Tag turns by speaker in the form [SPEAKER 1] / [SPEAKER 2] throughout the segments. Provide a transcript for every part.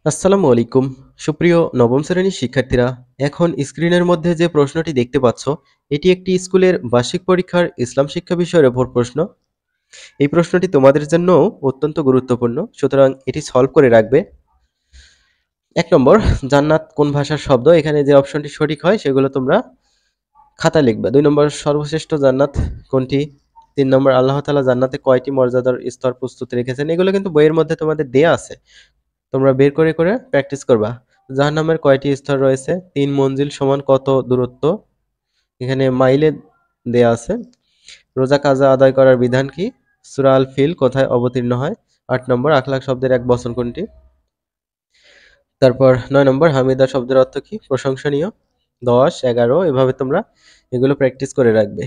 [SPEAKER 1] আসসালামু আলাইকুম। সুপ্রিয় নবম শ্রেণীর শিক্ষার্থীরা, এখন স্ক্রিনের মধ্যে যে প্রশ্নটি দেখতে পাচ্ছ, এটি একটি স্কুলের বার্ষিক পরীক্ষার ইসলাম শিক্ষা বিষয়ের উপর প্রশ্ন। এই প্রশ্নটি তোমাদের জন্যও অত্যন্ত গুরুত্বপূর্ণ, সুতরাং এটি সলভ করে রাখবে। ১ নম্বর, জান্নাত কোন ভাষার শব্দ? এখানে যে অপশনটি সঠিক হয় সেগুলো তোমরা খাতায় লিখবে। ২ নম্বর, সর্বশ্রেষ্ঠ জান্নাত কোনটি? ৩ নম্বর, আল্লাহ তাআলা জান্নাতে কয়টি মর্যাদার স্তর প্রস্তুত রেখেছেন? এগুলো কিন্তু বইয়ের মধ্যে তোমাদের দেয়া আছে। তোমরা বের করে করে প্র্যাকটিস করবা। জাহান্নামের কয়টি স্তর রয়েছে? ৩ মঞ্জিল সমান কত দূরত্ব? এখানে মাইলে দেয়া আছে। রোজা কাজা আদায় করার বিধান কি? সূরা আল ফিল কোথায় অবতীর্ণ হয়? ৮ নম্বর, আখলাক শব্দের এক বচন কোনটি? তারপর ৯ নম্বর, হামিদা শব্দের অর্থ কি? প্রশংসনীয়। ১০, ১১ এভাবে তোমরা এগুলো প্র্যাকটিস করে রাখবে।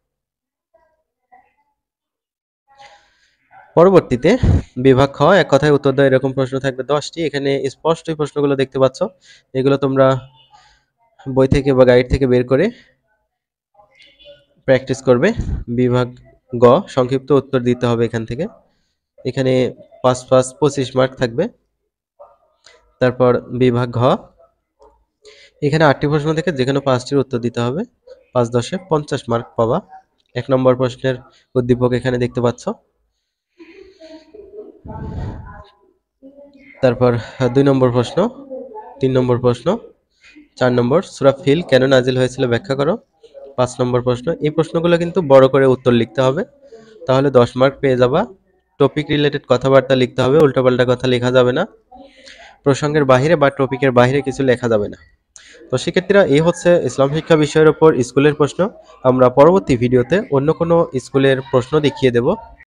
[SPEAKER 1] পরবর্তীতে বিভাগ খ, এক কথায় উত্তর দাও এরকম প্রশ্ন থাকবে ১০টি। এখানে স্পষ্ট এই প্রশ্নগুলো দেখতে পাচ্ছ। এগুলো তোমরা বই থেকে বা গাইড থেকে বের করে প্র্যাকটিস করবে। বিভাগ গ, সংক্ষিপ্ত উত্তর দিতে হবে এখান থেকে। এখানে ৫ ৫ ২৫ মার্ক থাকবে। তারপর বিভাগ ঘ, এখানে ৮টি প্রশ্ন থেকে যেকোনো ৫টির উত্তর দিতে হবে। ৫ ১০ ৫০ মার্ক পাবা। ১ নম্বর প্রশ্নের উদ্দীপক এখানে দেখতে পাচ্ছ। তারপর ২ নম্বর প্রশ্ন, ৩ নম্বর প্রশ্ন, ৪ নম্বর, সূরা ফিল কেন নাজিল হয়েছিল ব্যাখ্যা করো। ৫ নম্বর প্রশ্ন। এই প্রশ্নগুলো কিন্তু বড় করে উত্তর লিখতে হবে, তাহলে ১০ মার্ক পেয়ে যাবা। টপিক রিলেটেড কথাবার্তা লিখতে হবে, উল্টোপাল্টা কথা লেখা যাবে না। প্রসঙ্গের বাহিরে বা টপিকের বাহিরে কিছু লেখা যাবে না। তো শিক্ষার্থীরা, এই হচ্ছে ইসলাম শিক্ষা বিষয়ের উপর স্কুলের প্রশ্ন। আমরা পরবর্তী ভিডিওতে অন্য কোনো স্কুলের প্রশ্ন দেখিয়ে দেব।